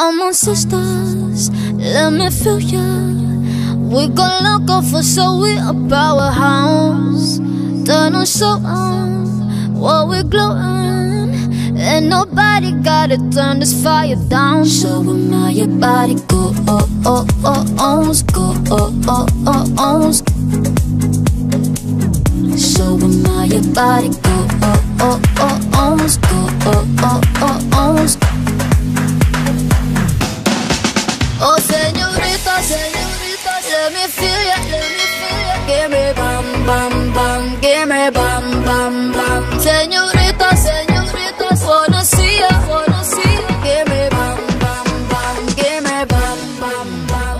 Come on, sisters, let me feel ya. We gon' lock off for so we a powerhouse. Turn on so on while we glowing. And nobody gotta turn this fire down. Show 'em how your body go, oh, oh, oh, oh, go, oh, oh, oh, oh. Show 'em how your body go, oh, oh, oh, oh, go, oh, oh, oh, oh. Oh, señorita, señorita, let me feel ya, let me feel ya. Give me bam, bam, bam, give me bam, bam, bam. Señorita, señorita, wanna see ya, wanna see ya. Give me bam, bam, bam, give me bam, bam, bam.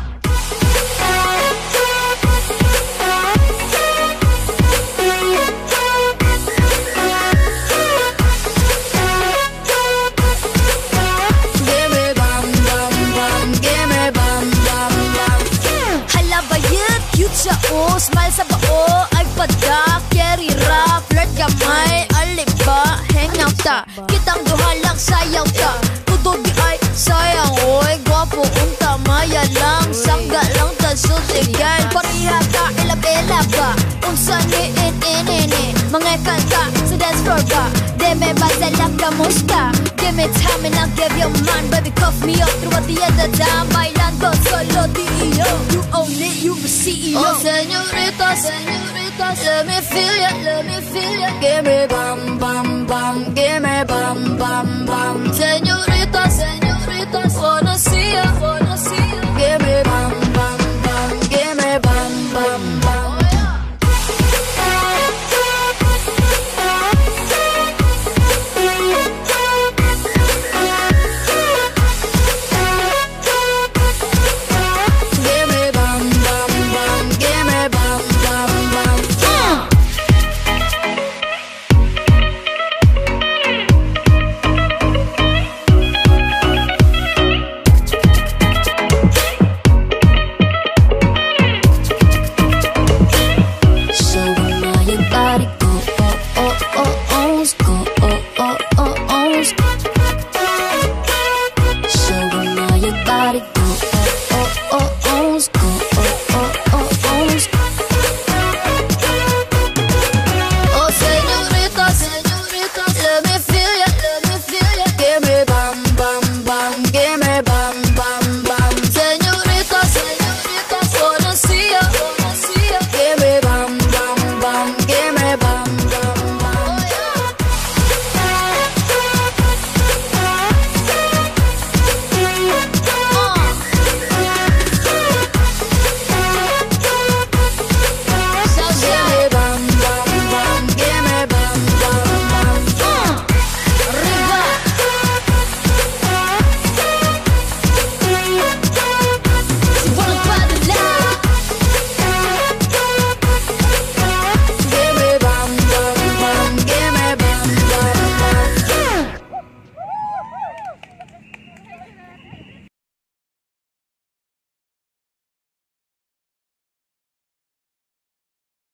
Smile sa bao ay padak. Carry rap, flirt gamay. Aliba, hang out ta. Kitang duha lang sayaw ta. Tudod di ay sayang. Oy, gwapo unta maya lang. Sangga lang ta sutigan. Pariha ka, ilabela ba? Unsa ni in. Mga kanta sa dance floor ka. Deme ba lang kamusta? Give me time and I'll give you mine. Baby, cuff me up throughout the end of time. Bailando solo D.E.O. You own it, you the CEO. Oh, señorita, señorita, let me feel ya, let me feel ya. Give me bam, bam, bam, give me bam, bam, bam. Señorita, señorita.